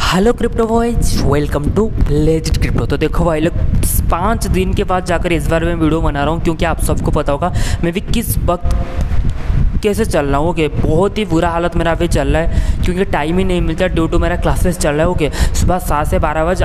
Hello crypto boys, welcome to legit crypto. तो देखो भाई लोग, 5 दिन के बाद जाकर इस बार मैं वीडियो बना रहा हूँ, क्योंकि आप सबको पता होगा मैं भी किस वक्त कैसे चल रहा हूँ। ओके, बहुत ही बुरा हालत मेरा अभी चल रहा है, क्योंकि टाइम ही नहीं मिलता ड्यू टू मेरा क्लासेस चल रहा है। ओके, सुबह 7 से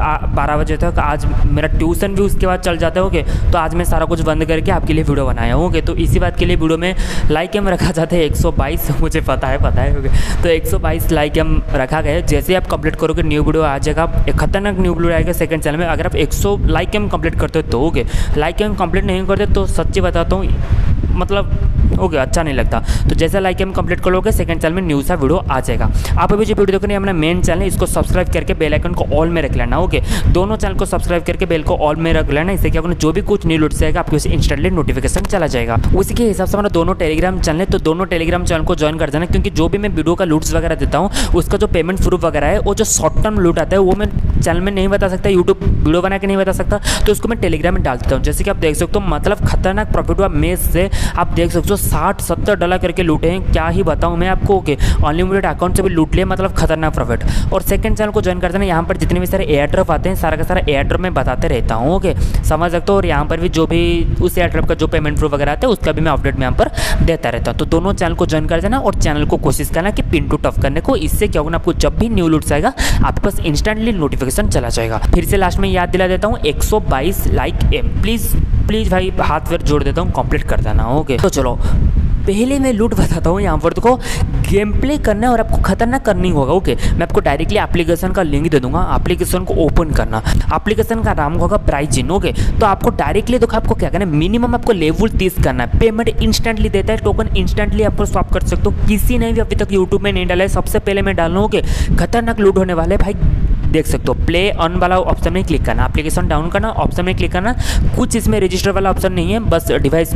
12 बजे तक आज मेरा ट्यूशन भी उसके बाद चल जाता है। ओके, तो आज मैं सारा कुछ बंद करके आपके लिए वीडियो बनाया हूँ। ओके, तो इसी बात के लिए वीडियो में लाइक एम रखा जाता है 122, मुझे पता है। ओके, तो 122 लाइक एम रखा गया है। जैसे ही आप कंप्लीट करोगे न्यू वीडियो आ जाएगा, एक खतरनाक न्यू वीडियो आएगा सेकंड चैनल में। अगर आप 100 लाइक एम कंप्लीट करते हो तो ओके, लाइक एम कंप्लीट नहीं करते तो सच्ची बताता हूँ, मतलब ओके अच्छा नहीं लगता। तो जैसे लाइक हम कंप्लीट कर लोगे सेकंड चैनल में न्यू सा वीडियो आ जाएगा। आप अभी जो वीडियो देखो अपना मेन चैनल है, इसको सब्सक्राइब करके बेल आइकन को ऑल में रख लेना। ओके, दोनों चैनल को सब्सक्राइब करके बेल को ऑल में रख लेना। इससे क्या होगा, जो भी कुछ न्यू लूट जाएगा आपको इंस्टेंटली नोटिफिकेशन चला जाएगा। उसी के हिसाब से हमारा दोनों टेलीग्राम चैनल है, तो दोनों टेलीग्राम चैनल को ज्वाइन कर देना, क्योंकि जो भी मैं वीडियो का लूट्स वगैरह देता हूँ उसका जो पेमेंट प्रूफ वगैरह है, वो जो शॉर्ट टर्म लूट आता है वो मैं चैनल में नहीं बता सकता, यूट्यूब वीडियो बना के नहीं बता सकता, तो उसको मैं टेलीग्राम में डाल देता हूँ। जैसे कि आप देख सकते हो, मतलब खतरनाक प्रॉफिट हुआ मेज से। आप देख सकते हो 60-70 डॉलर करके लूटे हैं, क्या ही बताऊं मैं आपको। ओके, अनलिमिटेड अकाउंट से भी लूट लिया, मतलब खतरनाक प्रॉफिट। और सेकंड चैनल को ज्वाइन करते हैं, यहाँ पर जितने भी सारे एयर ड्रॉप आते हैं सारा का सारा एयर ड्रॉप मैं बताते रहता हूँ। ओके, समझ सकते हो। और यहाँ पर भी जो भी उस एयर ड्रॉप का जो पेमेंट प्रूफ वगैरह आता है उसका भी मैं अपडेट में यहाँ पर देता रहता हूँ। तो दोनों चैनल को ज्वाइन कर देना और चैनल को कोशिश करना कि पिन टू टफ करने को। इससे क्या होगा, आपको जब भी न्यू लूट्स आएगा आपके पास इंस्टेंटली नोटिफिकेशन चला जाएगा। फिर से लास्ट में याद दिला देता हूँ, 122 लाइक एम प्लीज़ भाई, हाथ पैर जोड़ देता हूँ, कंप्लीट कर देना। ओके, तो चलो पहले मैं लूट बताता हूँ। यहाँ पर देखो, गेम प्ले करना है और आपको खतरनाक करनी होगा। ओके, मैं आपको डायरेक्टली एप्लीकेशन का लिंक दे दूंगा, एप्लीकेशन को ओपन करना। एप्लीकेशन का नाम होगा ब्राइजिन। ओके, तो आपको डायरेक्टली देखो आपको क्या करना है, मिनिमम आपको लेवल 30 करना है। पेमेंट इंस्टेंटली देता है, टोकन इंस्टेंटली आपको स्वैप कर सकते हो। किसी ने भी अभी तक यूट्यूब में नहीं डाला है, सबसे पहले मैं डाल रहा हूँ। ओके, खतरनाक लूट होने वाले भाई, देख सकते हो। प्ले ऑन वाला ऑप्शन में क्लिक करना, एप्लीकेशन डाउन करना, ऑप्शन में क्लिक करना। कुछ इसमें रजिस्टर वाला ऑप्शन नहीं है, बस डिवाइस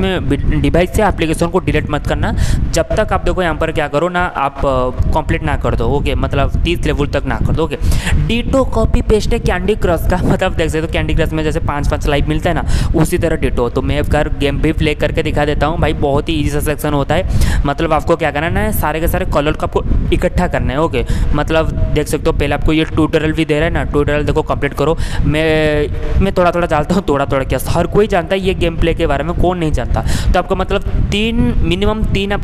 से एप्लीकेशन को डिलीट मत करना जब तक आप देखो यहाँ पर क्या करो ना, आप कंप्लीट ना कर दो। ओके, मतलब 30 लेवल तक ना कर दो। ओके, डिटो कॉपी पेस्ट है कैंडी क्रश का, मतलब देख सकते हो कैंडी क्रश में जैसे 5-5 लाइफ मिलता है ना, उसी तरह डिटो। तो मैं कर गेम भी प्ले करके दिखा देता हूँ भाई, बहुत ही ईजी सा सेक्शन होता है। मतलब आपको क्या करना है, सारे के सारे कलर को आपको इकट्ठा करना है। ओके, मतलब देख सकते हो पहले आपको ये ट्यूटोरियल भी दे रहा है ना, ट्यूटोरियल देखो कंप्लीट करो। मैं थोड़ा थोड़ा जानता हूँ, थोड़ा क्या हर कोई जानता है ये गेम प्ले के बारे में, कौन नहीं जानता। तो आपको मतलब मिनिमम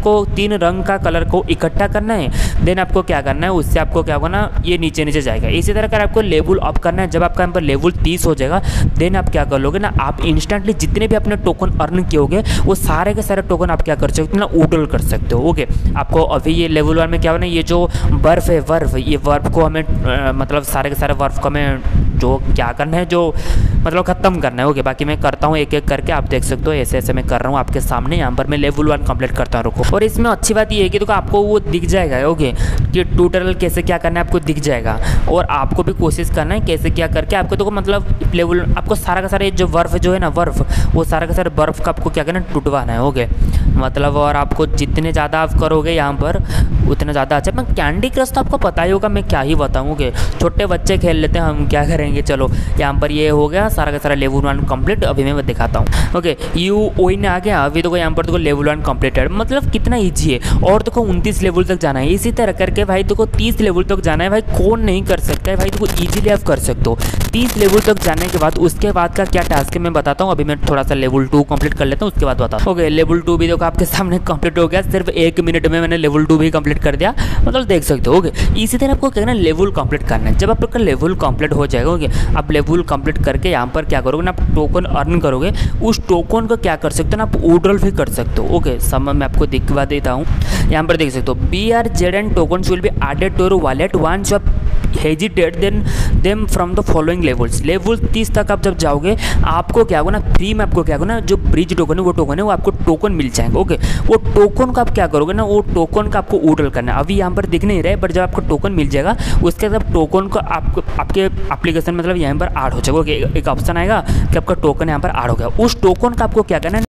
3 रंग का कलर को इकट्ठा करना है। देन आपको क्या करना है, उससे आपको क्या होगा ना, ये नीचे जाएगा। इसी तरह कर आपको लेवल अप करना है। जब आपका यहाँ पर लेवल 30 हो जाएगा, देन आप क्या कर लोगे ना, आप इंस्टेंटली जितने भी अपने टोकन अर्न किए होगे वो सारे के सारे टोकन आप क्या कर सकते हो ना, उडल कर सकते हो। ओके, आपको अभी ये लेवल 1 में क्या होना है, ये जो बर्फ है, ये बर्फ को हमें मतलब सारे के सारे बर्फ को हमें जो क्या करना है, जो मतलब ख़त्म करना है। ओके, बाकी मैं करता हूँ एक एक करके, आप देख सकते हो ऐसे मैं कर रहा हूँ आपके सामने। यहाँ पर मैं लेवल 1 कंप्लीट करता हूँ, रुको। और इसमें अच्छी बात ये है कि देखो आपको वो दिख जाएगा। ओके, कि ट्यूटोरियल कैसे क्या करना है आपको दिख जाएगा, और आपको भी कोशिश करना है कैसे क्या करके आपको देखो, मतलब लेवल आपको सारा का सारा जो बर्फ जो है ना, बर्फ वो सारा का सारा बर्फ का आपको क्या करना है, टूटवाना है। ओके, मतलब और आपको जितने ज़्यादा आप करोगे यहाँ पर उतना ज़्यादा अच्छा। मैं कैंडी क्रश तो आपको पता ही होगा, मैं क्या ही बताऊँगे, छोटे बच्चे खेल लेते हैं, हम क्या करेंगे। चलो यहाँ पर ये हो गया सारा का सारा लेवल 1 कंप्लीट। अभी मैं दिखाता हूँ। ओके, यू ओइन आ गया। अभी देखो यहाँ पर देखो लेवल 1 कंप्लीटेड, मतलब कितना ईजी है। और देखो 29 लेवल तक जाना है। इसी तरह करके भाई देखो 30 लेवल तक जाना है। भाई कौन नहीं कर सकता है भाई, देखो ईजिली आप कर सकते हो। 30 लेवल तक जाने के बाद उसके बाद का क्या टास्क है मैं बताता हूँ। अभी मैं थोड़ा सा लेवल 2 कंप्लीट कर लेता हूँ, उसके बाद बताता हूँ। ओके, लेवल 2 भी देखो आपके सामने कंप्लीट हो गया, सिर्फ 1 मिनट में मैंने लेवल 2 भी कंप्लीट कर दिया, मतलब देख सकते हो। ओके, इसी तरह आपको क्या करना है, लेवल कंप्लीट करना है। जब आपका लेवल कंप्लीट हो जाएगा, ओके, आप लेवल कंप्लीट करके यहाँ पर क्या करोगे ना, आप टोकन अर्न करोगे। उस टोकन को क्या कर सकते हो ना, आप विड्रॉल भी कर सकते हो। ओके, समय मैं आपको दिखवा देता हूँ। यहाँ पर देख सकते हो, BRZN tokens will be added to your wallet once you hesitate them from the following levels. Level 30 तक आप जब जाओगे, आपको क्या होगा ना, फ्री में आपको क्या होगा ना, जो ब्रिज टोकन है वो आपको टोकन मिल जाएंगे। ओके, वो टोकन को आप क्या करोगे ना, वो टोकन का आपको विड्रॉल करना है। अभी यहाँ पर दिख नहीं रहा है, बट जब आपको टोकन मिल जाएगा उसके बाद टोकन को आपके एप्लीकेशन मतलब यहाँ पर ऐड हो जाएगा। ओके, एक ऑप्शन आएगा कि आपका टोकन यहाँ पर ऐड हो गया। उस टोकन का आपको क्या करना है,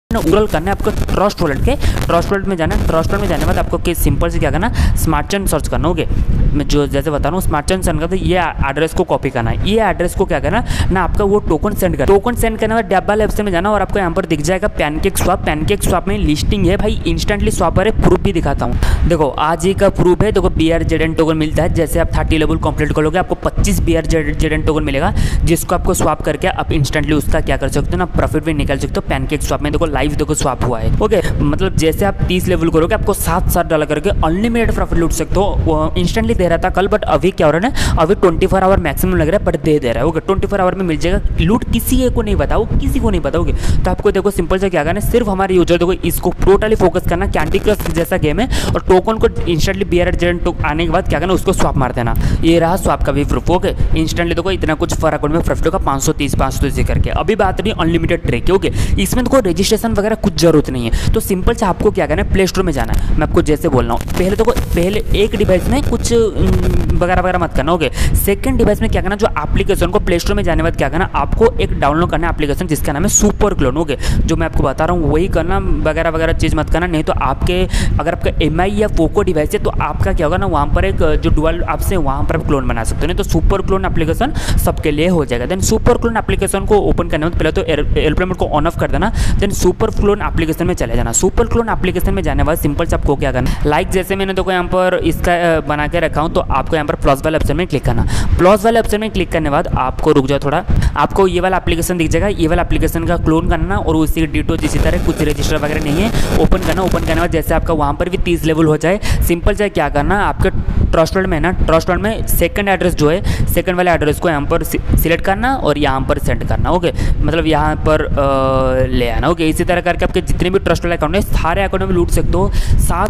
गूगल करना है आपको ट्रस्ट वॉलेट के, ट्रस्ट वॉलेट में जाना है। ट्रस्ट वॉलेट में जाने के बाद आपको सिंपल से क्या करना, स्मार्ट चेन सर्च करना। ओके, मैं जो जैसे बता रहा हूँ स्मार्ट चेन सेंड करते ये एड्रेस को कॉपी करना है। ये एड्रेस को क्या करना ना, आपका वो टोकन सेंड करना। टोकन सेंड करने के बाद डब्बल ऐप में जाना और आपको यहाँ पर दिख जाएगा पैनकेक स्वैप। पैनकेक स्वैप में लिस्टिंग है भाई, इंस्टेंटली स्वैपर है। प्रूफ भी दिखाता हूँ, देखो आज ही का प्रूफ है। देखो BRZN टोकन मिलता है, जैसे आप 30 लेवल कंप्लीट करोगे आपको 25 BRZN टोकन मिलेगा, जिसको आपको स्वैप करके आप इंस्टेंटली उसका क्या कर सकते हो ना, प्रॉफिट भी निकाल सकते हो। पैनकेक स्वैप में देखो लाइव देखो स्वैप हुआ है। ओके, मतलब जैसे आप 30 लेवल करोगे आपको 7 डॉलर करके अनलिमिटेड प्रॉफिट लूट सकते हो। इंस्टेंटली दे रहा था कल, बट अभी क्या हो रहा है ना, अभी 24 आवर मैक्सिमम लग रहा है, बट दे रहा है। ओके, 24 आवर में मिल जाएगा। लूट किसी को नहीं बताओ, किसी को नहीं बताओगे। तो आपको देखो सिंपल से क्या करना है, सिर्फ हमारे यूजर देखो इसको टोटली फोकस करना। कैंडी क्रश जैसा गेम है और टोकन को इंस्टेंटली BRZN आने के बाद क्या करना, उसको स्वैप मार देना। ये रहा स्वैप का भी प्रूफ। ओके, इंस्टेंटली देखो इतना कुछ फर अकाउंट में प्रॉफिट होगा 530 करके। अभी बात रही अनलिमिटेड ट्रेक की। ओके, इसमें देखो रजिस्ट्रेशन वगैरह कुछ जरूरत नहीं है। तो सिंपल से आपको क्या करना है, प्ले स्टोर में जाना है। मैं आपको जैसे बोल रहा हूँ, पहले एक डिवाइस में कुछ वगैरह वगैरह मत करना। ओके, सेकंड डिवाइस में क्या करना, जो एप्लीकेशन को प्ले स्टोर में जाने के बाद क्या करना, आपको एक डाउनलोड करना एप्लीकेशन जिसका नाम है सुपर क्लोन। ओके, जो मैं आपको बता रहा हूँ वही करना, वगैरह वगैरह चीज़ मत करना। नहीं तो आपके अगर आपका MI या पोको डिवाइस है तो आपका क्या होगा ना, वहाँ पर एक जो डुअल आपसे वहाँ पर क्लोन बना सकते हो। नहीं तो सुपर क्लोन एप्लीकेशन सबके लिए हो जाएगा। देन सुपर क्लोन एप्लीकेशन को ओपन करने में पहले तो एयरप्लेन मोड को ऑन ऑफ कर देना, देन सुपर क्लोन एप्लीकेशन में चले जाना। सुपर क्लोन एप्लीकेशन में जाने के बाद सिंपल से आपको क्या करना, लाइक जैसे मैंने देखो यहाँ पर इसका बना के रखा हूँ, तो आपको यहाँ पर प्लस वाले ऑप्शन में क्लिक करना। प्लस वाले ऑप्शन में क्लिक करने के बाद आपको रुक जाओ थोड़ा, आपको ये वाला एप्लीकेशन दिख जाएगा। ये वाला एप्लीकेशन का क्लोन करना और उसी डिटो जिसी तरह कुछ रजिस्टर वगैरह नहीं है, ओपन करना। ओपन करने के बाद जैसे आपका वहाँ पर भी 30 लेवल हो जाए, सिंपल से क्या करना, आपके ट्रस्ट वॉलेट में ना, ट्रस्ट वॉलेट में सेकंड एड्रेस जो है, सेकंड वाले एड्रेस को यहाँ पर सिलेक्ट करना और यहाँ पर सेंड करना। ओके, मतलब यहाँ पर ले आना। ओके, इसी तरह करके आपके जितने भी ट्रस्ट वाले अकाउंट है सारे अकाउंट में लूट सकते हो।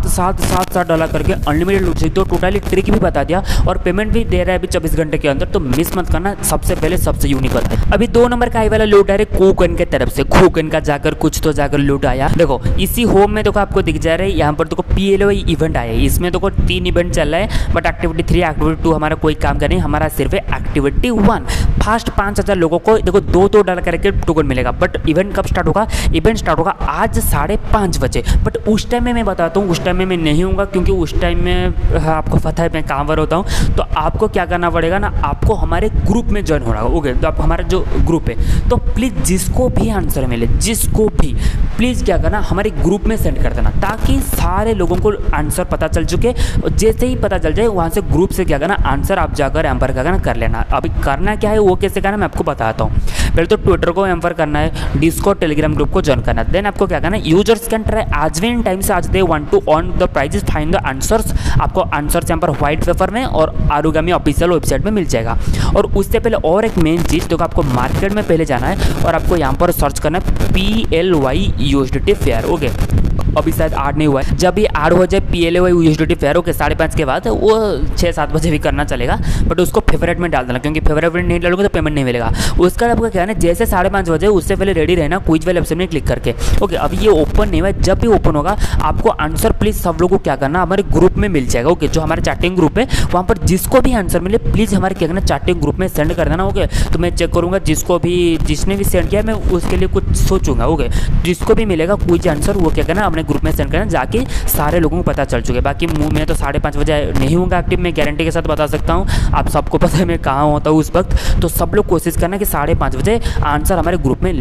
7 डॉलर करके अनलिमिटेड लूट सकते हो। टोटली ट्रिक भी बता दिया और पेमेंट भी दे रहा है अभी 24 घंटे के अंदर, तो मिस मत करना। सबसे पहले सबसे यूनिक होता है। अभी 2 नंबर का आई वाला लूट आ रहा है कूकन के तरफ से। कूकन का जाकर कुछ तो जाकर लूट आया। देखो इसी होम में देखो आपको दिख जा रहा है, यहाँ पर देखो PLOI इवेंट आया है। इसमें देखो 3 इवेंट चल रहा है, बट एक्टिविटी 3 एक्टिविटी 2 हमारा कोई काम नहीं, हमारा सिर्फ है एक्टिविटी 1। फर्स्ट 5000 लोगों को देखो 2 डॉलर करके टोकन मिलेगा। बट इवेंट कब स्टार्ट होगा, इवेंट स्टार्ट होगा आज 5:30 बजे। बट उस टाइम में मैं बताता हूँ, उस टाइम में मैं नहीं हूँगा क्योंकि उस टाइम में आपको पता है मैं काम पर होता हूँ। तो आपको क्या करना पड़ेगा ना, आपको हमारे ग्रुप में ज्वाइन होना होगा। ओके, तो आप हमारा जो ग्रुप है, तो प्लीज़ जिसको भी आंसर मिले, जिसको भी प्लीज़ क्या करना, हमारे ग्रुप में सेंड कर देना, ताकि सारे लोगों को आंसर पता चल चुके। और जैसे ही पता चल जाए वहाँ से ग्रुप से क्या करना, आंसर आप जाकर एम्पर क्या करना कर लेना। अभी करना क्या है वो कैसे करना मैं आपको बताता हूँ। पहले तो ट्विटर को एम्पर करना है, डिस्कॉर्ड टेलीग्राम ग्रुप को ज्वाइन करना है। देन आपको क्या करना है, यूजर्स कैन ट्राई आज इन टाइम से आज they want to earn the prizes find the answers. आपको आंसर्स यहाँ पर व्हाइट पेपर में और आरुगामी ऑफिशियल वेबसाइट में मिल जाएगा। और उससे पहले और एक मेन चीज़, तो आपको मार्केट में पहले जाना है और आपको यहाँ पर सर्च करना है PLOI USDT फेयर। ओके, अभी शायद ऐड नहीं हुआ है, जब भी ऐड हो जाए PLOI USDT फेयर, ओके 5:30 के बाद वो 6-7 बजे भी करना चलेगा, बट उसको फेवरेट में डाल देना, क्योंकि फेवरेट में नहीं डालोगे तो पेमेंट नहीं मिलेगा। उसका आपको क्या है, जैसे 5:30 बजे उससे पहले रेडी रहना क्विज वाले ऑप्शन में क्लिक करके। ओके, अभी ये ओपन नहीं हुआ है, जब भी ओपन होगा आपको आंसर प्लीज़ सब लोगों को क्या करना, हमारे ग्रुप में मिल जाएगा। ओके, जो हमारे चैटिंग ग्रुप है वहाँ पर जिसको भी आंसर मिले प्लीज़ हमारे क्या करना, चैटिंग ग्रुप में सेंड कर देना। ओके, तो मैं चेक करूँगा जिसने भी सेंड किया मैं उसके लिए कुछ सोचूंगा। ओके, जिसको भी मिलेगा क्विज आंसर वो क्या करना, अपने ग्रुप में सेंड करना, जाके सारे लोगों को पता चल चुके। बाकी मैं तो 5:30 बजे नहीं हूँगा एक्टिव, मैं गारंटी के साथ बता सकता हूँ। आप सबको पता है मैं कहाँ होता हूँ उस वक्त, तो सब लोग कोशिश करना कि 5:30 बजे आंसर हमारे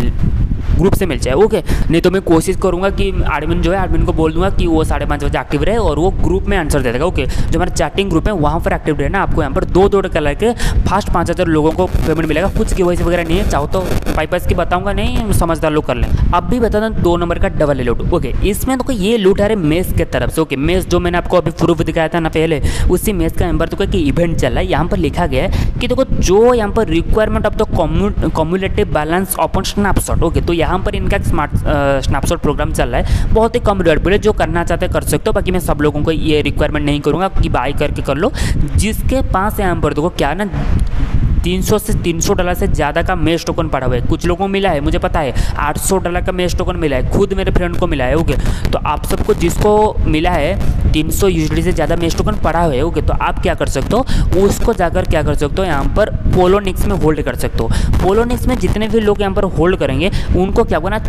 ग्रुप से मिल जाए। ओके, नहीं तो मैं कोशिश करूँगा कि एडमिन जो है, एडमिन को बोल दूंगा कि वो 5:30 बजे एक्टिव रहे और वो ग्रुप में आंसर दे देगा। ओके, जो हमारा चैटिंग ग्रुप है वहाँ पर एक्टिव रहना। आपको यहाँ पर 2 कलर के फर्स्ट 5000 लोगों को पेमेंट मिलेगा। कुछ KYC वगैरह नहीं है, चाहो तो 5 की बताऊँगा, नहीं समझदार लोग कर लें। अब भी बता दूँ 2 नंबर का डबल लूट। ओके, इसमें तो ये लूट है मेस के तरफ से। ओके, मेस जो मैंने आपको अभी प्रूफ दिखाया था ना पहले, उसी मेस का नंबर तो कि इवेंट चल रहा है। यहाँ पर लिखा गया है कि देखो जो यहाँ पर requirement of the cumulative balance open snapshot. Okay, तो यहाँ पर इनका स्मार्ट स्नैपशॉट प्रोग्राम चल रहा है, बहुत ही कम रेट पे, जो करना चाहते कर सकते हो। बाकी मैं सब लोगों को ये रिक्वायरमेंट नहीं करूँगा कि बाय करके कर लो। जिसके पास यहाँ पर देखो क्या ना 300 से $300 से ज़्यादा का मेश टोकन पड़ा हुआ है। कुछ लोगों को मिला है, मुझे पता है $800 का मेश टोकन मिला है, खुद मेरे फ्रेंड को मिला है। ओके, तो आप सबको जिसको मिला है 300 यूएसडी से ज़्यादा मेश टोकन पड़ा हुआ है, ओके, तो आप क्या कर सकते हो, उसको जाकर क्या कर सकते हो, यहाँ पर पोलोनिक्स में होल्ड कर सकते हो। पोलोनिक्स में जितने भी लोग यहाँ पर होल्ड करेंगे उनको क्या होगा ना,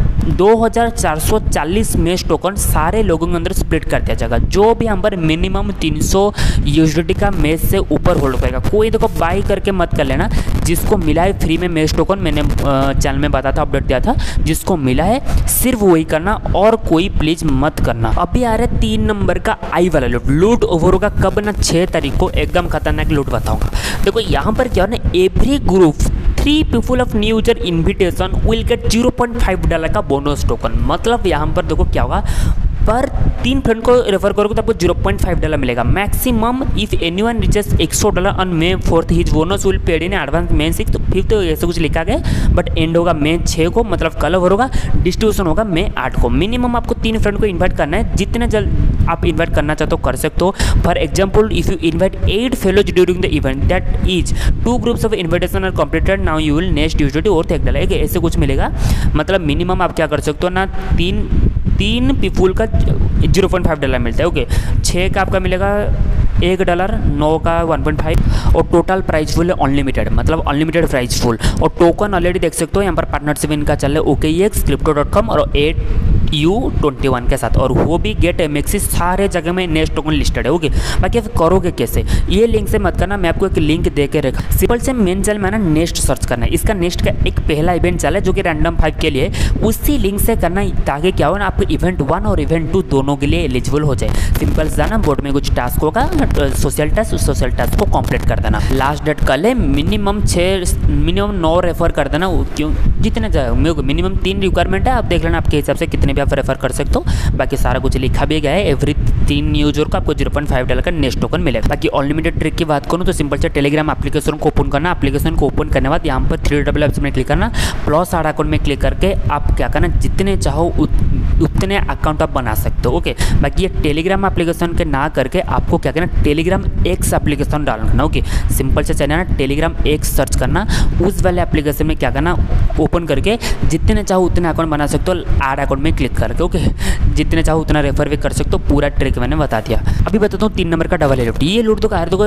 2440 मेश टोकन सारे लोगों के अंदर स्प्लिट कर दिया जाएगा। जो भी यहाँ पर मिनिमम 300 यूएसडी का मेश से ऊपर होल्ड करेगा, कोई देखो बाई करके मत कर लेना। जिसको मिला है फ्री में मेश टोकन, मैंने चैनल में बताया था, अपडेट दिया था, जिसको मिला है सिर्फ वही करना और कोई प्लीज मत करना। अभी आ रहा है 3 नंबर का आई वाला लूट ओवर होगा कब ना, 6 तारीख को एकदम खतरनाक लूट बताऊंगा। देखो यहाँ पर क्या हो ना, every group 3 people of new user invitation will get $0.5 का बोनस टोकन। मतलब यहाँ पर देखो क्या होगा, पर 3 फ्रेंड को रेफर करोगे तो आपको $0.5 मिलेगा maximum. If anyone reaches $100 on May 4th his bonus will paid in advance May 6th। तो 5th ऐसे कुछ लिखा गया, बट एंड होगा May 6 को, मतलब कल ओवर होगा, डिस्ट्रीब्यूशन होगा May 8 को। मिनिमम आपको 3 फ्रेंड को इन्वाइट करना है, जितने जल्द आप इन्वाइट करना चाहते हो कर सकते हो। For example, if you invite 8 fellows during the event that is 2 groups of invitation are completed, now you will next used और $1 ऐसे कुछ मिलेगा। मतलब मिनिमम आप क्या कर सकते हो ना, 3 पीपुल का $0.5 मिलता है। ओके, 6 का आपका मिलेगा $1, 9 का 1.5, और टोटल प्राइस फुल है अनलिमिटेड, मतलब अनलिमिटेड प्राइस फुल। और टोकन ऑलरेडी देख सकते हो यहाँ पर पार्टनरशिप इनका चल रहा है OKEX, Crypto.com और 8U21 के साथ, और वो भी गेट MXC सारे जगह में नेक्स्ट टोकन लिस्टेड है। ओके, बाकी आप करोगे कैसे, ये लिंक से मत करना, मैं आपको एक लिंक दे के रखा। सिंपल से मेन चैनल में ना नेक्स्ट सर्च करना है, इसका नेक्स्ट का एक पहला इवेंट चला है जो कि रैंडम 5 के लिए, उसी लिंक से करना, ताकि क्या हो ना, आपको इवेंट 1 और इवेंट 2 दोनों के लिए एलिजिबल हो जाए। सिंपल सा ना, बोर्ड में कुछ टास्क होगा, सोशल टास्क को कंप्लीट कर देना। लास्ट डेट कल है, मिनिमम 9 रेफर कर देना। क्यों, जितने मिनिमम 3 रिक्वायरमेंट है, आप देख लेना आपके हिसाब से कितने भी आप रेफर कर सकते हो। बाकी सारा कुछ लिखा भी गया है, एवरी 3 यूजर को आपको $0.5 का नेक्स्ट टोकन मिलेगा। बाकी अनलिमिटेड ट्रिक की बात करूँ तो सिंपल से टेलीग्राम एप्लीकेशन को ओपन करना, एप्लीकेशन को ओपन करने के बाद यहाँ पर 3 डबल ऑप्शन में क्लिक करना, प्लस आर अकाउंट में क्लिक करके आप क्या करना, जितने चाहो उतने अकाउंट आप बना सकते हो। ओके, बाकी ये टेलीग्राम एप्लीकेशन के ना करके आपको क्या करना, टेलीग्राम X एप्लीकेशन डाउनलोड करना। ओके, सिंपल से चलना, टेलीग्राम X सर्च करना, उस वाले एप्लीकेशन में क्या करना, ओपन करके जितने चाहो उतने अकाउंट बना सकते हो, आर अकाउंट में क्लिक करके। ओके, जितने चाहो उतना रेफर भी कर सकते हो, पूरा ट्रिक मैंने बता दिया। अभी बताता हूँ 3 नंबर का डबल लूट। ये लूट तो कहा देखो,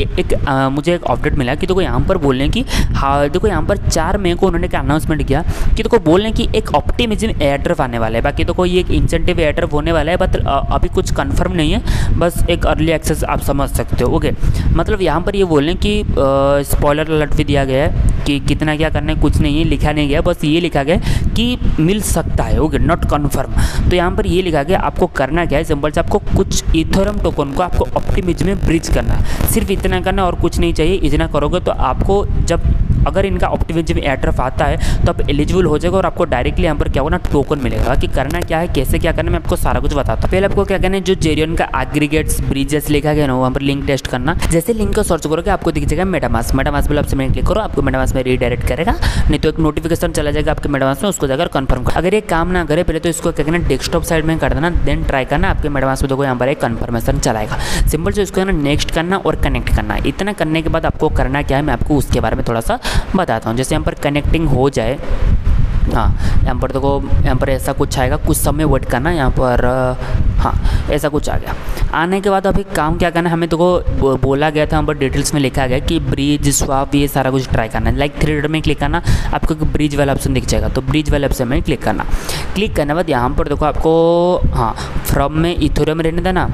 मुझे एक अपडेट मिला कि देखो यहाँ पर बोलने की, हाँ देखो यहाँ पर 4 मई को उन्होंने अनाउंसमेंट किया कि देखो बोलने की एक ऑप्टिमिज्म एयरड्रॉप आने वाला है। बाकी देखो ये एक इंसेंटिव एयरड्रॉप होने वाला है, बट अभी कुछ कंफर्म नहीं है, बस एक अर्ली एक्सेस आप समझ सकते हो। ओके, मतलब यहाँ पर ये बोलने की स्पॉइलर अलर्ट भी दिया गया है कि कितना क्या करना है, कुछ नहीं है, लिखा नहीं गया, बस ये लिखा गया कि मिल सकता है। Okay, not confirm. तो यहाँ पर ये लिखा गया आपको करना क्या है, सिंपल से आपको कुछ इथेरियम टोकन को आपको ऑप्टिमिज्म में ब्रिज करना है, सिर्फ इतना करना और कुछ नहीं चाहिए। इतना करोगे तो आपको जब अगर इनका ऑप्टिमिज्म एयरड्रॉप आता है तो आप एलिजिबल हो जाएगा और आपको डायरेक्टली यहाँ पर क्या होगा ना, टोकन मिलेगा। कि करना क्या है, कैसे क्या करना है, मैं आपको सारा कुछ बताता हूँ। पहले आपको क्या करना है, जो जेरियन का एग्रीगेट्स ब्रिजेस लिखा गया ना, वहाँ पर लिंक टेस्ट करना। जैसे लिंक को सर्च करोगे आपको दिख जाएगा मेटामास्क वाले ऑप्शन में क्लिक करो, आपको मेटामास्क में रीडायरेक्ट करेगा, नहीं तो एक नोटिफिकेशन चला जाएगा आपके मेटामास्क में, उसको जाकर कंफर्म कर। अगर ये काम ना करे पहले तो इसको क्या करना, डेस्कटॉप साइड में कर देना, देन ट्राई करना, आपके मेटामास्क में देखो यहाँ पर एक कंफर्मेशन चलाएगा। सिंपल से इसको नेक्स्ट करना और कनेक्ट करना। इतना करने के बाद आपको करना क्या है, मैं आपको उसके बारे में थोड़ा सा बताता हूँ। जैसे यहाँ पर कनेक्टिंग हो जाए, हाँ यहाँ पर देखो, यहाँ पर ऐसा कुछ आएगा, कुछ समय वेट करना। यहाँ पर हाँ ऐसा कुछ आ गया। आने के बाद अभी काम क्या करना है, हमें देखो बोला गया था, यहाँ पर डिटेल्स में लिखा गया कि ब्रिज स्वैप ये सारा कुछ ट्राई करना है। लाइक 3 डॉट में क्लिक करना, आपको ब्रिज वाला ऑप्शन दिख जाएगा, तो ब्रिज वाले ऑप्शन में क्लिक करना। क्लिक करने के बाद यहाँ पर देखो आपको हाँ फ्रॉम में इथेरियम रहने देना,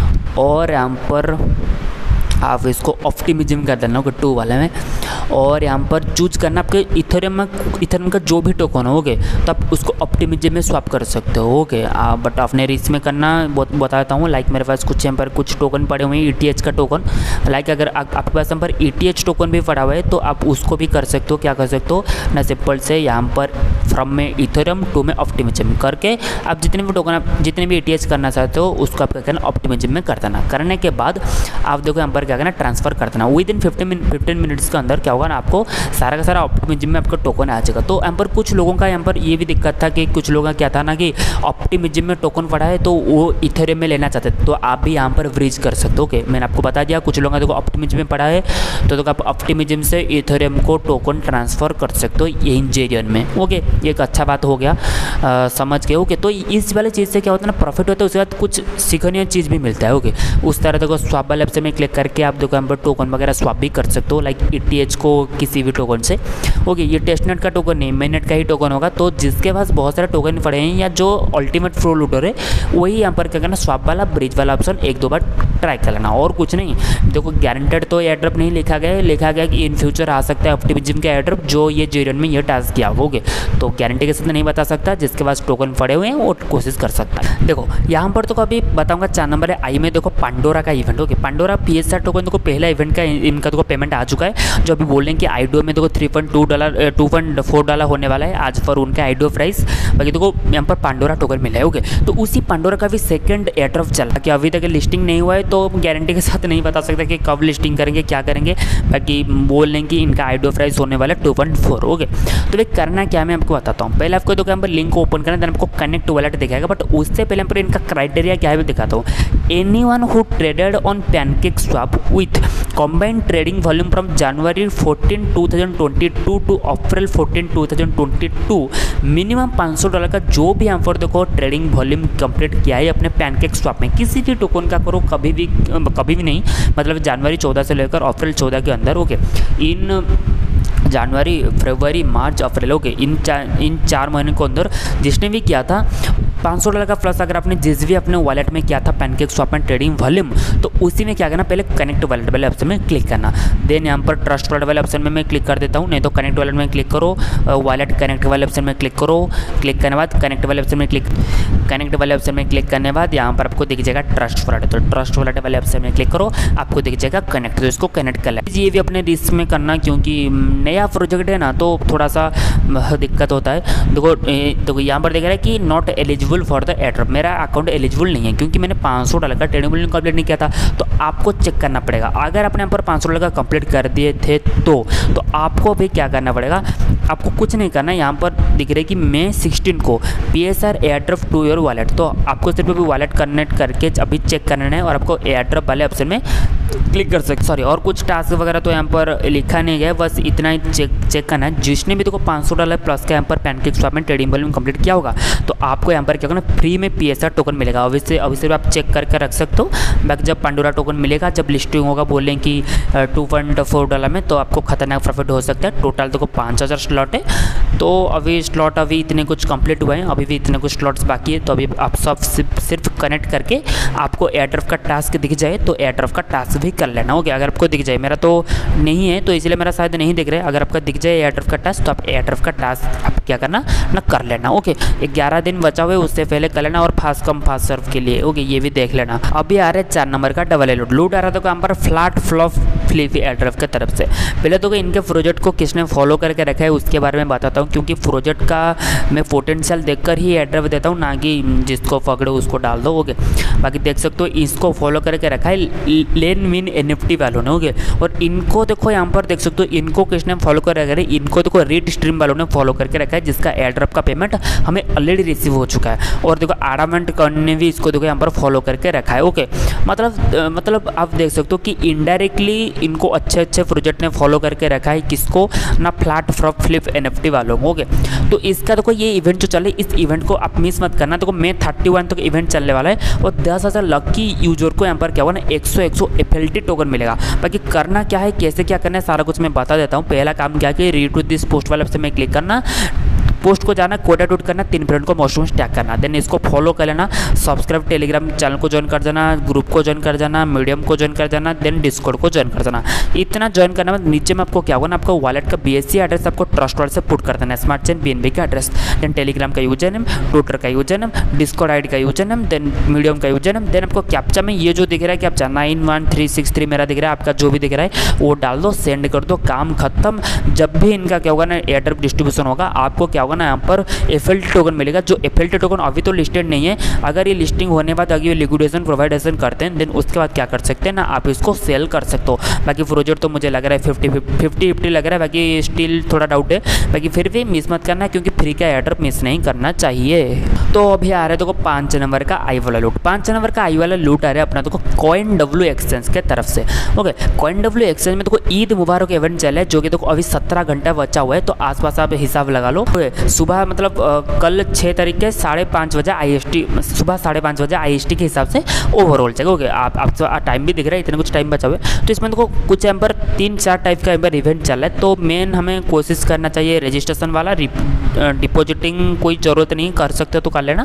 और यहाँ पर आप इसको ऑप्टिमिज्म कर देना। ओके, 2 वाले में, और यहाँ पर चूज करना आपके इथेरियम का जो भी टोकन हो, ओके, तो आप उसको ऑप्टिमिज्म में स्वैप कर सकते हो। ओके, बट आपने रिस्क में करना बताता हूँ। लाइक मेरे पास कुछ यहाँ पर कुछ टोकन पड़े हुए हैं, ETH का टोकन। लाइक अगर आपके पास यहाँ पर ETH टोकन भी पड़ा हुआ है तो आप उसको भी कर सकते हो। क्या कर सकते हो ना, सिंपल से यहाँ पर फ्रॉम में इथेरियम 2 में ऑप्टिमिज्म करके आप जितने भी टोकन, आप जितने भी ETH करना चाहते हो उसको आप क्या करना, ऑप्टिमिज्म में कर देना। करने के बाद आप देखो यहाँ पर क्या करना, ट्रांसफर कर देना। विद इन 15 मिनट्स के अंदर क्या होगा ना, आपको सारा का सारा ऑप्टिमिज्म में आपका टोकन आ जाएगा। तो यहाँ पर कुछ लोगों का यहाँ पर ये भी दिक्कत था कि कुछ लोगों का क्या था ना कि ऑप्टिमिज्म में टोकन पड़ा है तो वो इथेरियम में लेना चाहते थे, तो आप भी यहाँ पर ब्रीज कर सकते हो। ओके, मैंने आपको बता दिया कुछ लोगों का देखो ऑप्टिमिज्म में पड़ा है तो आप ऑप्टिमिज्म से इथेरियम को टोकन ट्रांसफ़र कर सकते हो इंजेरियन में। ओके, ये एक अच्छा बात हो गया, समझ गए। ओके, तो इस वाले चीज़ से क्या होता है ना, प्रॉफिट होता है, उसके बाद कुछ सीखनीय चीज़ भी मिलता है। ओके, उस तरह देखो स्वैप वाले ऐप्स में क्लिक करके आप देखो यहाँ पर टोकन वगैरह स्वैप भी कर सकते हो, लाइक ETH को किसी भी टोकन से। ओके, ये टेस्टनेट का टोकन नहीं, मेननेट का ही टोकन होगा। तो जिसके पास बहुत सारे टोकन पड़े हैं या जो अल्टीमेट फ्लो लूटर है, वही यहाँ पर क्या करना, स्वैप वाला ब्रिज वाला ऑप्शन 1-2 बार ट्राई कर लेना, और कुछ नहीं। देखो गारंटेड तो एयर ड्रॉप नहीं लिखा गया है, लिखा गया कि इन फ्यूचर आ सकता है ऑप्टिमिज्म का एयर ड्रॉप जो ये जीरन में ये टास्क किया होगे, तो गारंटी के साथ नहीं बता सकता। जिसके पास टोकन पड़े हुए हैं वो कोशिश कर सकता है। देखो यहाँ पर तो अभी बताऊंगा 4 नंबर है आई में, देखो पांडोरा का event. Okay, Pandora PSR token देखो पहला इवेंट का इनका देखो पेमेंट आ चुका है, जो अभी बोल रहे हैं कि IDO में देखो $2.4 होने वाला है आज पर उनका IDO प्राइस। बाकी देखो यहाँ पर पांडोरा टोकन मिला है। ओके, तो उसी पांडोरा का भी सेकंड एयर ड्रॉप चल रहा है कि अभी तक लिस्टिंग नहीं हुआ है, तो गारंटी के साथ नहीं बता सकता कि कब लिस्टिंग करेंगे, क्या करेंगे। बाकी बोल रहे हैं कि इनका IDO प्राइस होने वाला है 2.4। ओके, तो वे करना क्या मैं आपको बताता हूँ। पहले आपको तो यहाँ पर लिंक ओपन करना, देन आपको कनेक्ट वॉलेट दिखाएगा, बट उससे पहले पर इनका क्राइटेरिया क्या है मैं दिखाता हूँ। Anyone who traded on PancakeSwap with combined trading volume from January 14, 2022 to April 14, 2022 minimum $500 का जो भी यहाँ पर देखो ट्रेडिंग वॉल्यूम कंप्लीट किया है अपने PancakeSwap में, किसी भी टोकन का करो, कभी भी नहीं, मतलब जनवरी 14 से लेकर अप्रैल 14 के अंदर। ओके, इन जनवरी, फरवरी, मार्च, अप्रैल, ओके, इन 4 महीने के अंदर जिसने भी किया था $500 का प्लस, अगर आपने जिस भी अपने वॉलेट में किया था PancakeSwap में ट्रेडिंग वॉल्यूम, तो उसी में क्या करना, पहले कनेक्ट वॉलेट वाले ऑप्शन में क्लिक करना, देन यहाँ पर ट्रस्ट वॉलेट वाले ऑप्शन में मैं क्लिक कर देता हूँ, नहीं तो कनेक्ट वॉलेट में क्लिक करो, वॉलेट कनेक्ट वाले ऑप्शन में क्लिक करो, क्लिक करने बाद कनेक्ट वाले ऑप्शन में क्लिक करने के बाद यहाँ पर आपको दिख जाएगा ट्रस्ट वॉलेट, तो ट्रस्ट वॉलेट वाले ऑप्शन में क्लिक करो, आपको दिख जाएगा कनेक्ट, तो इसको कनेक्ट कर लें। ये भी अपने रिस्क में करना, क्योंकि नया प्रोजेक्ट है ना, तो थोड़ा सा दिक्कत होता है। देखो यहाँ पर दिख रहा है कि not eligible for the airdrop, मेरा अकाउंट एलिजिबल नहीं है क्योंकि मैंने $500 का ट्रेडिंग वॉल्यूम कंप्लीट नहीं किया था। तो आपको चेक करना पड़ेगा, अगर आपने यहाँ पर $500 का कंप्लीट कर दिए थे तो आपको भी क्या करना पड़ेगा, आपको कुछ नहीं करना। यहाँ पर दिख रहा है कि May 16 को PSR airdrop to your wallet, तो आपको सिर्फ अभी वॉलेट कनेक्ट करके अभी चेक करना है और आपको एयर ड्रॉप वाले ऑप्शन में क्लिक कर सकते। सॉरी, और कुछ टास्क वगैरह तो यहाँ पर लिखा नहीं गया, बस इतना ही चेक करना है। जिसने भी देखो $500 प्लस का यहाँ पर PancakeSwap में ट्रेडिंग वॉल्यूम कंप्लीट किया होगा, तो आपको यहाँ पर क्या करना, फ्री में PSR टोकन मिलेगा। अभी सिर्फ आप चेक करके रख सकते हो। बाकी जब पांडोरा टोकन मिलेगा, जब लिस्टिंग होगा, बोलें कि $2.4 में, तो आपको खतरनाक प्रॉफिट हो सकता है। टोटल देखो 5000 स्लॉट है, तो अभी स्लॉट अभी इतने कुछ कंप्लीट हुए हैं, अभी भी इतने कुछ स्लॉट्स बाकी है। तो अभी आप सब सिर्फ कनेक्ट करके आपको एयर ड्रॉप का टास्क दिख जाए तो एयर ड्रॉप का टास्क भी कर लेना। ओके, अगर आपको दिख जाए, मेरा तो नहीं है तो इसलिए मेरा शायद नहीं दिख रहा है। अगर आपका दिख जाए एयर ड्रॉप का टास्क, तो आप एयर ड्रॉप का टास्क आप क्या करना ना, कर लेना। ओके, 11 दिन बचा हुआ है, उससे पहले कर लेना, और फास्ट सर्व के लिए। ओके, ये भी देख लेना। अभी आ रहा है 4 नंबर का डबल लूट आ रहा था यहाँ पर flat flop flip airdrop की तरफ से। पहले तो इनके प्रोजेक्ट को किसने फॉलो करके रखा है उसके बारे में बताता हूँ, क्योंकि प्रोजेक्ट का मैं पोटेंशियल देखकर ही एयर ड्रॉप देता हूँ, ना कि जिसको पकड़ो उसको डाल दो। ओके, बाकी देख सकते हो इसको फॉलो करके रखा है लेन मिन NFT वालों ने। ओके, और इनको देखो यहाँ पर देख सकते हो, इनको किसने फॉलो कर रखा है, इनको देखो रेड स्ट्रीम वालों ने फॉलो करके रखा है, जिसका एयर ड्रॉप का पेमेंट हमें ऑलरेडी रिसीव हो चुका है। और देखो आडामेंट ने भी इसको देखो यहाँ पर फॉलो करके रखा है। ओके, मतलब आप देख सकते हो कि इनडायरेक्टली इनको अच्छे प्रोजेक्ट ने फॉलो करके रखा है, किसको ना, फ्लैट फ्लिप NFT वालों को। ओके, तो इसका देखो ये इवेंट जो चल रहा है, इस इवेंट को आप मिस मत करना। देखो May 31 तक इवेंट चलने वाला है, और 10,000 लकी यूजर को यहाँ पर क्या हुआ ना, 100 FLT टोकन मिलेगा। बाकी करना क्या है, कैसे क्या करना है, सारा कुछ मैं बता देता हूँ। पहला काम क्या कि रीड टू दिस पोस्ट वाले ऑप्शन में क्लिक करना, पोस्ट को जाना, कोड आउट करना, 3 फ्रेंड को मशरूम टैग करना, देन इसको फॉलो कर लेना, सब्सक्राइब टेलीग्राम चैनल को ज्वाइन कर जाना, ग्रुप को ज्वाइन कर जाना, मीडियम को ज्वाइन कर जाना, देन डिस्कॉर्ड को ज्वाइन कर जाना। इतना ज्वाइन करने में नीचे में आपको क्या होगा ना, आपको वॉलेट का BSC एड्रेस आपको ट्रस्ट वॉलेट से पुट कर देना, स्मार्ट चेन BNB का एड्रेस, देन टेलीग्राम का यूजर नेम, ट्विटर का यूजर नेम, डिस्कॉर्ड ID का यूजर नेम, देन मीडियम का यूजर नेम, देन आपको कैप्चा में ये जो दिख रहा है कैप्चा 91363 मेरा दिख रहा है, आपका जो भी दिख रहा है वो डाल दो, सेंड कर दो, काम खत्म। जब भी इनका क्या होगा ना, एयर ड्रॉप डिस्ट्रीब्यूशन होगा, आपको क्या होगा होगा ना, यहाँ पर FLT टोकन मिलेगा। जो FLT टोकन अभी तो लिस्टेड नहीं है, अगर ये लिस्टिंग होने बाद अगर ये लिक्विडेशन प्रोवाइडेशन करते हैं देन उसके बाद क्या कर सकते हैं ना, आप इसको सेल कर सकते हो। बाकी प्रोजेक्ट तो मुझे लग रहा है 50-50 लग रहा है, बाकी स्टिल थोड़ा डाउट है। बाकी फिर भी मिस मत करना क्योंकि फ्री का एयरड्रॉप मिस नहीं करना चाहिए। तो अभी आ रहा है देखो 5 नंबर का आई वाला लूट। 5 नंबर का आई वाला लूट आ रहा है अपना देखो CoinW एक्सचेंज के तरफ से। ओके, CoinW एक्सचेंज में देखो ईद मुबारक इवेंट चला है जो कि देखो अभी 17 घंटा बचा हुआ है, तो आसपास आप हिसाब लगा लो। सुबह मतलब कल 6 तारीख के 5:30 बजे IST, सुबह 5:30 बजे IST के हिसाब से ओवरऑल चलेगा। ओके, आप टाइम भी दिख रहा है, इतने कुछ टाइम बचा हुआ है। तो इसमें देखो कुछ यहाँ पर 3-4 टाइप का इवेंट चल रहा है। तो मेन हमें कोशिश करना चाहिए रजिस्ट्रेशन वाला, डिपॉजिटिंग कोई ज़रूरत नहीं, कर सकते तो कर लेना,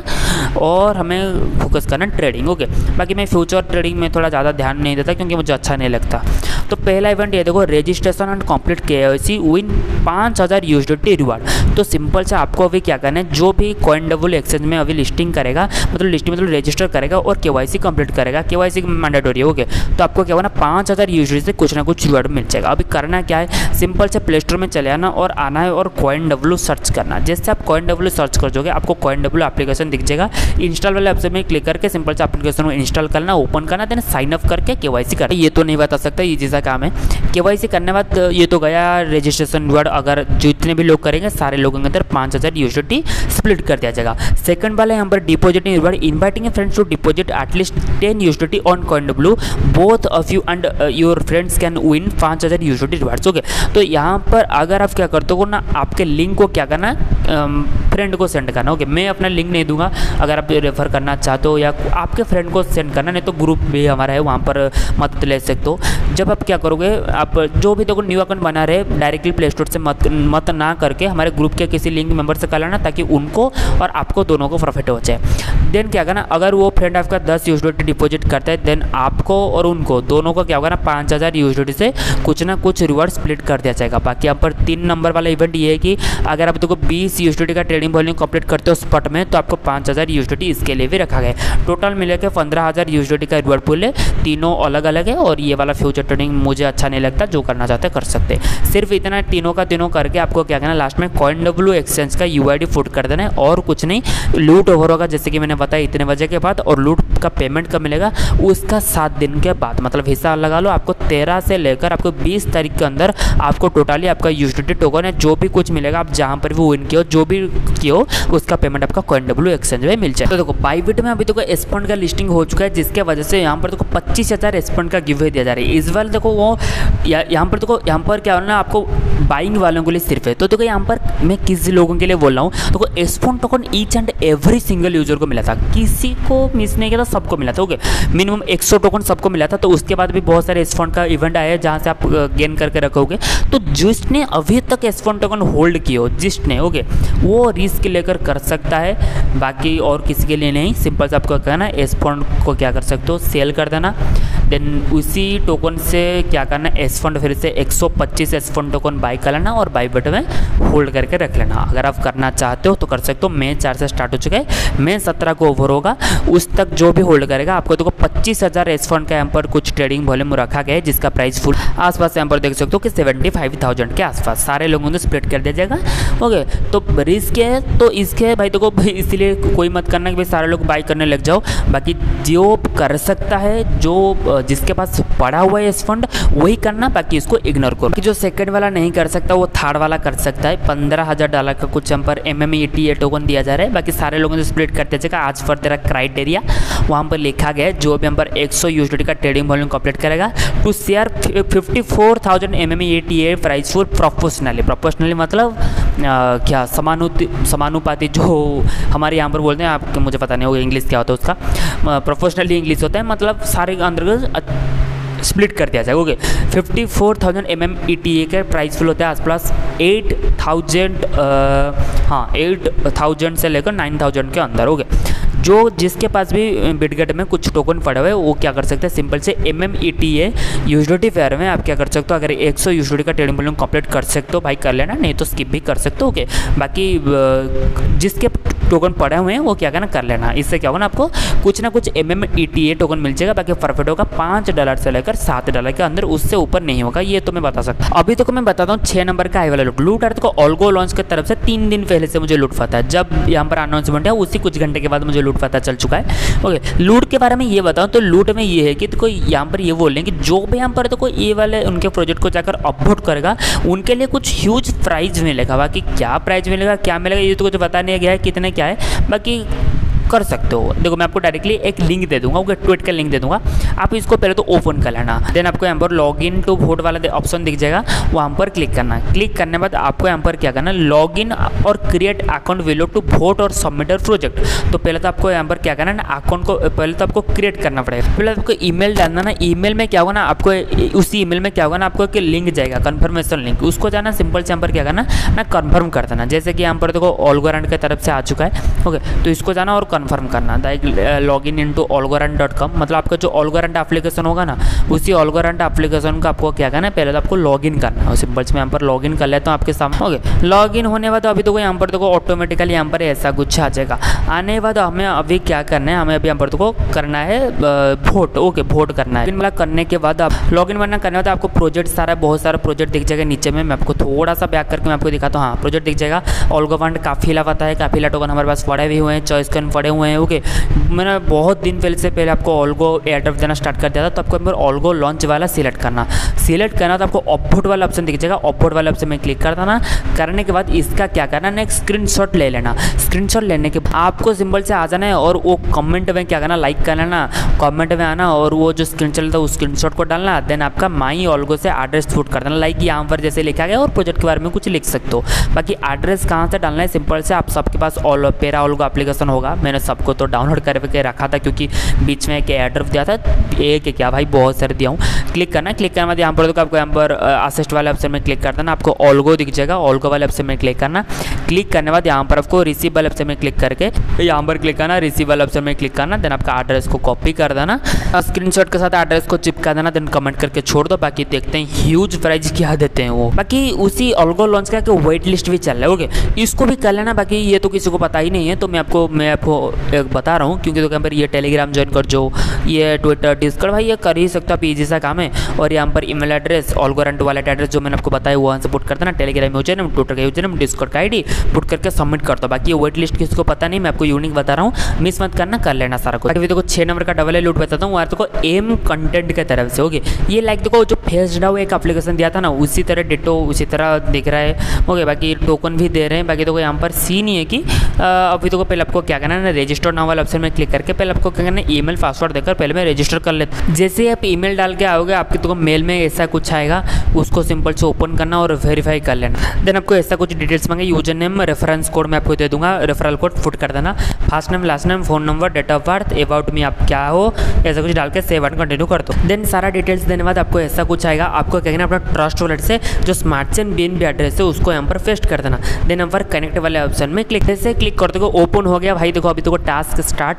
और हमें फोकस करना ट्रेडिंग। ओके, बाकी मैं फ्यूचर ट्रेडिंग में थोड़ा ज़्यादा ध्यान नहीं देता क्योंकि मुझे अच्छा नहीं लगता। तो पहला इवेंट ये देखो, registration and complete KYC win 5000 USDT reward. तो सिंपल से आपको अभी क्या करना है, जो भी CoinW एक्सचेंज में अभी लिस्टिंग करेगा, मतलब रजिस्टर करेगा और KYC कंप्लीट करेगा, KYC मैंडेटरी है। ओके, तो आपको क्या होगा ना, 5000 USDT से कुछ ना कुछ रिवार्ड मिल जाएगा। अभी करना क्या है, सिंपल से प्ले स्टोर में चले आना और आना है और CoinW सर्च करना। जैसे आप CoinW सर्च कर दोगे आपको CoinW एप्लीकेशन दिख जाएगा। इंस्टॉल वाले ऑप्शन में क्लिक करके सिंपल से एप्लीकेशन को इंस्टॉल करना, ओपन करना, देन साइन अप करके KYC करना। ये तो नहीं बता सकता, ये जैसा काम है। KYC करने बाद ये तो गया रजिस्ट्रेशन रिवार्ड, अगर जितने भी लोग करेंगे सारे लोगों के अंदर 5000 USDT स्प्लिट कर दिया जाएगा। सेकंड वाला यहाँ पर depositing reward, inviting friends to deposit at least 10 USDT on CoinW, both of you and your friends can win 5000 USDT rewards. Okay, तो यहाँ पर अगर आप क्या करते हो ना, आपके लिंक को क्या करना है, फ्रेंड को सेंड करना। ओके, मैं अपना लिंक नहीं दूंगा, अगर आप रेफर करना चाहते हो या आपके फ्रेंड को सेंड करना, नहीं तो ग्रुप भी हमारा है वहाँ पर मदद ले सकते हो। जब आप क्या करोगे, आप जो भी देखो न्यू अकाउंट बना रहे डायरेक्टली प्ले स्टोर से मत ना करके हमारे ग्रुप के किसी लिंक मेंबर से कर लेना, ताकि उनको और आपको दोनों को प्रॉफिट हो जाए। देन क्या करना, अगर वो फ्रेंड आपका 10 USDT डिपॉजिट करता है देन आपको और उनको दोनों को क्या होगा ना, 5000 USDT से कुछ ना कुछ रिवार्ड स्प्लिट कर दिया जाएगा। बाकी यहाँ पर 3 नंबर वाला इवेंट ये है कि अगर आप देखो 20 USDT का ट्रेडिंग वॉल्यूम कंप्लीट करते हो स्पॉट में, तो आपको 5000 USDT इसके लिए भी रखा गया। टोटल मिले के 15000 USDT का रिवार्ड पूल है, तीनों अलग अलग है। और ये वाला फ्यूचर ट्रेडिंग मुझे अच्छा नहीं लगता, जो करना चाहते कर सकते। सिर्फ इतना तीनों का तीनों करके आपको क्या करना, लास्ट में CoinW एक्सचेंज का UID फुट कर देना है और कुछ नहीं। लूट ओवर होगा जैसे कि मैंने बताया इतने बजे के बाद, और लूट का पेमेंट कब मिलेगा, उसका 7 दिन के बाद, मतलब हिसाब लगा लो आपको 13 से लेकर आपको 20 तारीख के अंदर आपको टोटली आपका USDT टोकन है जो भी कुछ मिलेगा, आप जहाँ पर भी विन किया हो, जो भी किया हो, उसका पेमेंट आपका CoinW एक्सचेंज में मिल जाए। तो देखो बाइबिट में अभी देखो एस फंड का लिस्टिंग हो चुका है, जिसके वजह से यहाँ पर देखो 25,000 एस फंड का गिव दिया जा रहा है इस बार। देखो वो यहाँ पर देखो यहाँ पर क्या हो रहा है ना, आपको बाइंग वालों के लिए सिर्फ है। तो देखो यहाँ पर मैं किस लोगों के लिए बोल रहा हूँ, देखो एस fund token each and every single user को मिला था, किसी को मिस नहीं किया था, सबको मिला था। ओके, मिनिमम 100 टोकन सबको मिला था। तो उसके बाद भी बहुत सारे एस फंड का इवेंट आया है जहाँ से आप गेन करके रखोगे। तो जिसने अभी तक एस फंड टोकन होल्ड किया हो, जिसने ओके, वो रिस्क लेकर कर सकता है, बाकी और किसी के लिए नहीं। सिंपल से आपको कहना है एस फंड को क्या कर सकते हो, सेल कर देना। देन उसी टोकन से क्या करना, एस फंड फिर से 125 एस फंड टोकन बाई कर लेना और बाई बटन में होल्ड करके रख लेना। अगर आप करना चाहते हो तो कर सकते हो। मई 4 से स्टार्ट हो चुका है, मई 17 को ओवर होगा, उस तक जो भी होल्ड करेगा आपको देखो 25,000 एस फंड का यहाँ पर कुछ ट्रेडिंग वॉल्यूम रखा गया है, जिसका प्राइस फुल आसपास यहाँ पर देख सकते हो कि 75,000 के आसपास सारे लोगों ने स्प्लिट कर दिया जाएगा। ओके, तो रिस्क है तो इसके भाई देखो इसलिए कोई मत करना कि भाई सारे लोग बाई करने लग जाओ। बाकी जो कर सकता है, जो जिसके पास पड़ा हुआ है इस फंड, वही करना, बाकी इसको इग्नोर करो। कि जो सेकंड वाला नहीं कर सकता वो थर्ड वाला कर सकता है। $15,000 का कुछ हम पर MMETA टोकन दिया जा रहा है, बाकी सारे लोगों ने स्प्लिट कर दिया जाएगा। आज पर तेरा क्राइटेरिया वहाँ पर लिखा गया है, जो भी हम पर 100 USDT का ट्रेडिंग वॉल्यूम कंप्लीट करेगा to share 54,000 MMETA prize pool proportionally मतलब क्या समानुपाती, जो हमारे यहाँ पर बोलते हैं, आपको मुझे पता नहीं होगा इंग्लिश क्या होता है उसका, प्रोपोर्शनली इंग्लिश होता है, मतलब सारे अंतर्गत स्प्लिट कर दिया जाए। ओके, 54,000 MMETA का प्राइस फुल होता है आसपास 8,000 से लेकर 9,000 के अंदर। ओके, जो जिसके पास भी बिटगेट में कुछ टोकन पड़े हुए वो क्या कर सकते हैं, सिंपल से MMETA USDT फेयर में आप क्या कर सकते हो, अगर 100 USDT का ट्रेडिंग वॉल्यूम कंप्लीट कर सकते हो भाई कर लेना, नहीं तो स्किप भी कर सकते हो। ओके, बाकी जिसके टोकन पड़े हुए हैं वो क्या करना कर लेना। इससे क्या होगा ना, आपको कुछ ना कुछ MMETA टोकन मिल जाएगा। बाकी परफेक्टो का $5 से लेकर $7 के अंदर, उससे ऊपर नहीं होगा, ये तो मैं बता सकता हूँ। अभी तो मैं बताता हूँ 6 नंबर का आई वाला लूट अर्थ को ऑल्गो लॉन्च की तरफ से 3 दिन पहले से मुझे लूट पता है। जब यहाँ पर अनाउंसमेंट है उसी कुछ घंटे के बाद मुझे लूट पता चल चुका है। ओके, लूट के बारे में ये बताऊँ तो लूट में ये है कि तो कोई यहाँ पर ये बोल रहे हैं कि जो भी यहाँ पर तो कोई ये वाले उनके प्रोजेक्ट को जाकर अपलोड करेगा उनके लिए कुछ ह्यूज प्राइज मिलेगा। बाकी क्या प्राइज मिलेगा, क्या मिलेगा, ये तो कुछ बता नहीं गया है कितने क्या है, बाकी कर सकते हो। देखो मैं आपको डायरेक्टली एक लिंक दे दूंगा, ओके, ट्वीट का लिंक दे दूंगा, आप इसको पहले तो ओपन कर लेना। देन आपको यहाँ पर लॉग इन टू वोट वाला ऑप्शन दिख जाएगा, वहाँ पर क्लिक करना। क्लिक करने के बाद आपको यहाँ पर क्या करना, लॉग इन और create account below to vote और सबमिटर प्रोजेक्ट। तो पहले तो आपको यहाँ पर क्या करना है, अकाउंट को पहले तो आपको क्रिएट करना पड़ेगा। पहले आपको ईमेल डालना ना, ईमेल में क्या होगा ना, आपको उसी ईमेल में क्या होगा ना, आपको एक लिंक जाएगा, कन्फर्मेशन लिंक, उसको जाना सिंपल से यहाँ पर क्या करना ना, कन्फर्म कर देना। जैसे कि यहाँ पर देखो ऑल्गोरैंड की तरफ से आ चुका है, ओके, तो इसको जाना और कन्फर्म करना। लॉगिन इनटू algorand.com, मतलब आपका जो ऑल्गोरैंड एप्लीकेशन होगा ना, उसी ऑल्गोरैंड एप्लीकेशन का आपको क्या करना है, पहले तो आपको लॉगिन करना है। सिंपल से मैं यहाँ पर लॉगिन कर लेता हूँ आपके सामने। ओके, लॉगिन होने के बाद अभी तो यहाँ पर देखो ऑटोमेटिकली यहाँ पर ऐसा कुछ आ जाएगा। आने के बाद हमें अभी क्या करना है, हमें अभी यहाँ पर देखो करना है वोट। ओके, वोट करना है। मतलब करने के बाद आप लॉगिन करने के बाद आपको प्रोजेक्ट सारा बहुत सारा प्रोजेक्ट दिख जाएगा नीचे में। मैं आपको थोड़ा सा बैक करके मैं आपको दिखाता हूँ। हाँ, प्रोजेक्ट दिख जाएगा, ऑल्गोरैंड काफिला पता है, काफिला टोकन हमारे पास पड़े भी हुए हैं, चॉइस कन पड़े हुए हैं। ओके, मैंने बहुत दिन पहले आपको ऑल्गो एयरड्रॉप देना स्टार्ट कर दिया था, तो आपको यहाँ पर ऑल्गो लॉन्च वाला सिलेक्ट करना तो आपको अपलोड वाला ऑप्शन दिख जाएगा। अपलोड वाले ऑप्शन में क्लिक कर देना। करने के बाद इसका क्या करना है, एक स्क्रीनशॉट ले लेना। स्क्रीनशॉट लेने के बाद आपको सिंपल से आ जाना है और वो कमेंट में क्या करना, लाइक कर लेना, कमेंट में आना और वो जो स्क्रीनशॉट था उस स्क्रीनशॉट को डालना। देन आपका माई ऑल्गो से एड्रेस पुट कर देना, लाइक यहाँ पर जैसे लिखा गया, और प्रोजेक्ट के बारे में कुछ लिख सकते हो। बाकी एड्रेस कहाँ से डालना है, सिंपल से आप सबके पास पेरा ऑल्गो एप्लीकेशन होगा। मैंने सबको तो डाउनलोड करके रखा था क्योंकि बीच में एक एयरड्रॉप दिया था, एक क्या भाई बहुत सारे दिया हूँ। क्लिक करना, क्लिक करने बाद यहाँ पर तो आपको यहाँ पर असिस्ट वाले ऑप्शन में क्लिक कर देना, आपको ऑल्गो दिख जाएगा, ऑल्गो वाले ऑप्शन में क्लिक करना। क्लिक करने बाद यहाँ पर आपको रिसीव वाले ऑप्शन में क्लिक करके यहाँ पर क्लिक करना, रिसीव वाले ऑप्शन में क्लिक करना। देन आपका एड्रेस को कॉपी कर देना, स्क्रीनशॉट के साथ एड्रेस को चिपका देना, देन कमेंट करके छोड़ दो। बाकी देखते हैं ह्यूज प्राइज क्या देते हैं वो। बाकी उसी ऑल्गो लॉन्च का वेट लिस्ट भी चल रहा है, ओके, इसको भी कर लेना। बाकी ये तो किसी को पता ही नहीं है, तो मैं आपको एक बता रहा हूँ, क्योंकि तो यहाँ पर ये टेलीग्राम ज्वाइन कर, जो ये ट्विटर डिस्कॉर्ड, भाई ये कर ही सकता, आप इजी सा काम है। और यहाँ पर email address, Algorand wallet address जो मैंने आपको बताया वहाँ से पुट कर देना। टेलीग्राम यूजर नेम, ट्विटर का यूजर नेम, डिस्कॉर्ड का आईडी पुट करके सबमिट कर दो। बाकी ये वेट लिस्ट किसी को पता नहीं, मैं आपको यूनिक बता रहा हूँ, मिस मत करना, कर लेना सारा कुछ। देखो 6 नंबर का डबल लूट बताता हूँ, वहाँ देखो एम कंटेंट की तरफ से। ओके, ये लाइक देखो जो फेसडाउ एक एप्लीकेशन दिया था ना, उसी तरह डिटो उसी तरह दिख रहा है। ओके, बाकी टोकन भी दे रहे हैं। बाकी देखो यहाँ पर सीन ये है कि अभी तो पहले आपको क्या करना है, रजिस्टर नाउ वाला ऑप्शन में क्लिक करके पहले आपको क्या करना है, ईमेल पासवर्ड देकर पहले मैं रजिस्टर कर लेता हूँ। जैसे ही आप ईमेल डाल के आओगे, आपके तो मेल में ऐसा कुछ आएगा, उसको सिंपल से ओपन करना और वेरीफाई कर लेना। देन आपको ऐसा कुछ डिटेल्स मांगे, यूजर नेम, रेफरेंस कोड मैं आपको दे दूंगा, रेफरल कोड फुट कर देना, first name, last name, phone number, date of birth, about me आप क्या हो, ऐसा कुछ डाल के सेव एंड कंटिन्यू कर दो। देन सारा डिटेल्स देने बाद आपको ऐसा कुछ आएगा, आपको क्या करना, अपना ट्रस्ट वॉलेट से जो स्मार्ट चेन BNB एड्रेस है उसको यहाँ पर पेस्ट कर देना। देन यहाँ पर कनेक्ट वाले ऑप्शन में क्लिक, जैसे क्लिक करते हो ओपन हो गया। भाई देखो अभी तो टास्क स्टार्ट,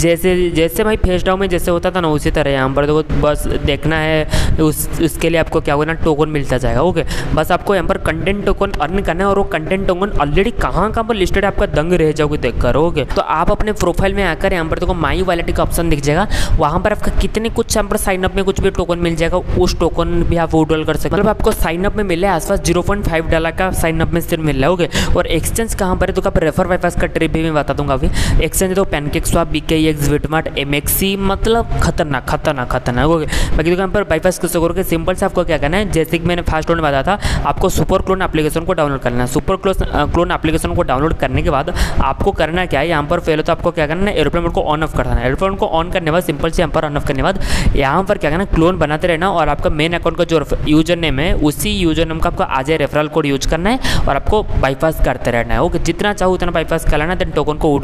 जैसे भाई फेसडाउ में जैसे होता था ना, उसी तरह यहाँ पर देखो बस देखना है, उसके लिए आपको क्या होगा ना, टोकन मिलता जाएगा। ओके, बस आपको यहाँ पर कंटेंट टोकन अर्न करना है, और वो कंटेंट टोकन ऑलरेडी कहाँ पर लिस्टेड है, आपका दंग रह जाओगे देख कर। ओके, तो आप अपने प्रोफाइल में आकर यहाँ पर देखो माई वॉलेट का ऑप्शन दिख जाएगा, वहाँ पर आपका कितने कुछ यहाँ पर साइनअप में कुछ भी टोकन मिल जाएगा, उस टोकन भी आप विड्रॉल कर सकते हैं। मतलब आपको साइनअप में मिला है आसपास $0.5 का साइनअप में सिर्फ मिल रहा है। ओके, और एक्सचेंज कहाँ पर है, तो आप रेफर वाइफास का ट्रिप भी मैं बता दूंगा। अभी एक्सचेंज तो PancakeSwap, BKX, BitMart, MXC, मतलब खतरनाक। ओके, बाकी तो यहाँ पर बाईपास कैसे करोगे, सिंपल से आपको क्या करना है, जैसे कि मैंने फर्स्ट में बताया था, आपको सुपर क्लोन एप्लीकेशन को डाउनलोड करना है। सुपर क्लोन एप्लीकेशन को डाउनलोड करने के बाद आपको करना क्या है, यहाँ पर पहले तो आपको क्या करना है, एरोप्लेन मोड को ऑन ऑफ कर देना है। एरोप्लेन को ऑन करने के बाद सिंपल से यहाँ पर ऑन ऑफ करने के बाद यहाँ पर क्या करना, क्लोन बनाते रहना, और आपका मेन अकाउंट का जो यूजर नेम है उसी यूजर नेम का आपको आज रेफरल कोड यूज करना है, और आपको बाईपास करते रहना है। ओके, जितना चाहो उतना बाईपास कर लेना, देन टोकन को विड्रॉल भी कर सकते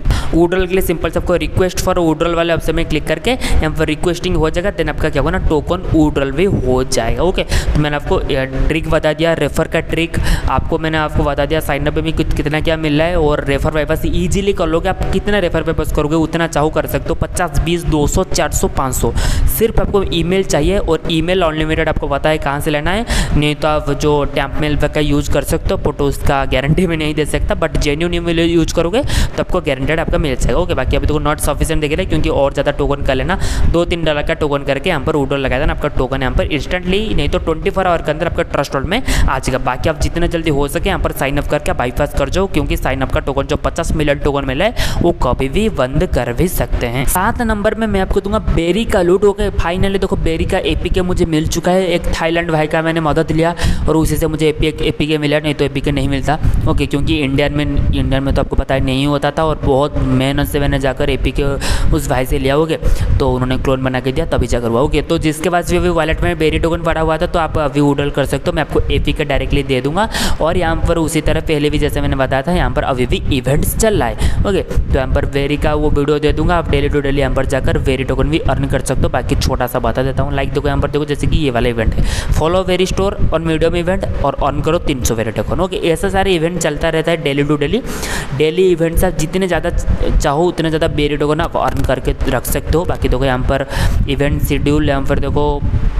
वुड्रॉल के लिए सिंपल से आपको रिक्वेस्ट फॉर वुड्रॉल वाले ऑप्शन में क्लिक करके यहाँ पर रिक्वेस्टिंग हो जाएगा, देन आपका क्या होगा ना टोकन वुड्रॉल भी हो जाएगा। ओके, तो मैंने आपको ट्रिक बता दिया, रेफर का ट्रिक मैंने आपको बता दिया, साइनअप में भी कितना क्या मिल रहा है, और रेफर वाइपस ईजिली कर लोगे। आप कितना रेफर वाइपस करोगे उतना चाहो कर सकते हो, 50, 20, 200, 400, 500। सिर्फ आपको ईमेल चाहिए, और ईमेल अनलिमिटेड आपको पता है कहाँ से लेना है। नहीं तो आप जो टैंप मेल का यूज़ कर सकते हो, फोटो उसका गारंटी में नहीं दे सकता, बट जेन्युइन ईमेल यूज करोगे तो आपको गारंटेड आपका मिल जाएगा। ओके, बाकी अभी तो नॉट सफिशिएंट दिख रहा है, क्योंकि और ज़्यादा टोकन कर लेना, $2-3 का टोकन करके यहाँ पर वुड्रॉल लगाया था, आपका टोकन यहाँ पर इंस्टेंटली, नहीं तो 24 आवर के अंदर आपका ट्रस्ट वॉलेट में आ जाएगा। बाकी आप जितना जल्दी हो सके यहाँ पर साइन अप करके बाईपास कर जाओ, क्योंकि साइन अप का टोकन जो 50 मिलियन टोकन मिला है वो कभी भी बंद कर भी सकते हैं। 7 नंबर में मैं आपको दूंगा बेरी का लूट। ओके, फाइनली देखो बेरी का एपीके मुझे मिल चुका है। एक थाईलैंड भाई का मैंने मदद लिया और उसी से मुझे एपीके मिला, नहीं तो एपीके नहीं मिलता। ओके, क्योंकि इंडियन में तो आपको पता है नहीं होता था, और बहुत मेहनत से मैंने जाकर एपीके उस भाई से लिया। ओके, तो उन्होंने क्लोन बना के दिया तभी जाकर हुआ। ओके, तो जिसके पास भी वॉलेट में बेरी टोकन पड़ा हुआ था तो आप अभी वुड्रॉल कर सकते हो, मैं आपको एपीके डायरेक्टली दे दूंगा। और यहाँ पर उसी तरह पहले भी जैसे मैंने बताया था, यहाँ पर अभी भी इवेंट्स चल रहा है। ओके, तो यहाँ पर वेरी का वो वीडियो दे दूंगा, आप डेली टू डेली यहाँ पर जाकर वेरी टोकन भी अर्न कर सकते हो। बाकी छोटा सा बता देता हूँ, लाइक देखो यहाँ पर देखो, जैसे कि ये वाला इवेंट है, फॉलो वेरी स्टोर और मीडियम इवेंट और अर्न करो 300 वेरी टोकन। ओके, ऐसा सारे इवेंट चलता रहता है daily to daily. Daily events आप जितने ज़्यादा चाहो उतने ज़्यादा बेरी टोकन आप अर्न करके रख सकते हो। बाकी देखो यहाँ पर इवेंट शेड्यूल, यहाँ पर देखो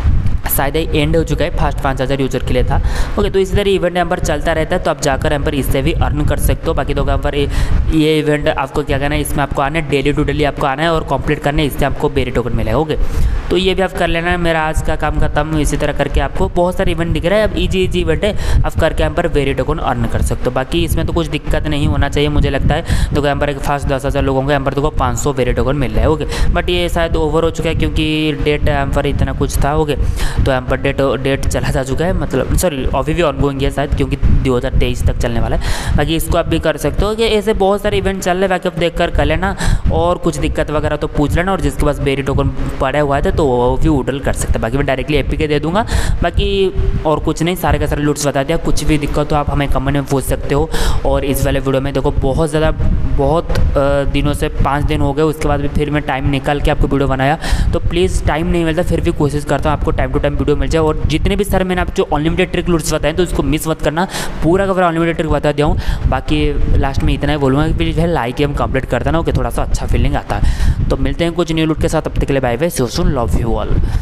शायद ही एंड हो चुका है, फर्स्ट 5000 यूजर के लिए था। ओके, तो इसी तरह इवेंट यहाँ पर चलता रहता है, तो आप जाकर यहाँ पर इससे भी अर्न कर सकते हो। बाकी तो यहाँ पर ये इवेंट आपको क्या करना है, इसमें आपको आना है, डेली टू डेली आपको आना है और कंप्लीट करना है, इससे आपको बेरी टोकन मिलेगा। ओके, तो ये भी आप कर लेना है। मेरा आज का काम खत्म। इसी तरह करके आपको बहुत सारे इवेंट दिख रहा है, अब इजी इवेंट है, आप करके यहाँ पर बेरी टोकन अर्न कर सकते हो। बाकी इसमें तो कुछ दिक्कत नहीं होना चाहिए मुझे लगता है। तो यहाँ पर एक फर्स्ट 10,000 लोगों को यहाँ पर देखो 500 बेरी टोकन मिल रहा है। ओके, बट ये शायद ओवर हो चुका है, क्योंकि डेट यहाँ पर इतना कुछ था। ओके, तो यहाँ पर डेट चला जा चुका है, मतलब सॉरी अभी भी ऑनगोइंग है शायद, क्योंकि 2023 तक चलने वाला है। बाकी इसको आप भी कर सकते हो कि ऐसे बहुत सारे इवेंट चल रहे हैं, बाकी आप देख कर लेना, और कुछ दिक्कत वगैरह तो पूछ लेना, और जिसके पास बेरी टोकन पड़ा हुआ है तो वो भी वुड्रॉल कर सकते हैं। बाकी मैं डायरेक्टली एपीके दे दूंगा, बाकी और कुछ नहीं, सारे का सारे लूट्स बता दिया। कुछ भी दिक्कत हो आप हमें कमेंट में पूछ सकते हो। और इस वाले वीडियो में देखो बहुत दिनों से 5 दिन हो गए, उसके बाद भी फिर मैं टाइम निकाल के आपको वीडियो बनाया, तो प्लीज़ टाइम नहीं मिलता, फिर भी कोशिश करता हूँ आपको टाइम टू टाइम वीडियो मिल जाए। और जितने भी सर मैंने आप जो अनलिमिटेड ट्रिक लूट्स बताए तो उसको मिस मत करना, पूरा का पूरा अनलिमिटेड ट्रिक बता दिया हूँ। बाकी लास्ट में इतना ही बोलूँगा कि प्लीज़ भाई लाइक हम कंप्लीट करता ना, ओके, थोड़ा सा अच्छा फीलिंग आता है। तो मिलते हैं कुछ न्यू लूट के साथ, अब तक के लिए bye bye, so soon, love you all.